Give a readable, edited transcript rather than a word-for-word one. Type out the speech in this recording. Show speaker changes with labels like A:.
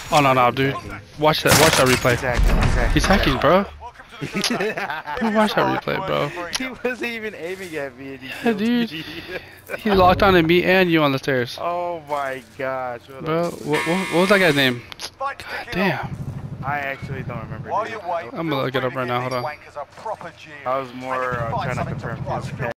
A: Oh no, no, dude. Watch that replay. He's hacking, bro. Watch that replay, bro.
B: He wasn't even aiming at me and he
A: Yeah,
B: killed
A: dude.
B: me.
A: He locked on to me and you on the stairs.
B: Oh my gosh.
A: Bro, what was that guy's name? God damn.
B: I actually don't remember.
C: While you wait,
A: I'm gonna look it up right now, hold on.
C: wankers a proper G.
B: I was more trying to confirm.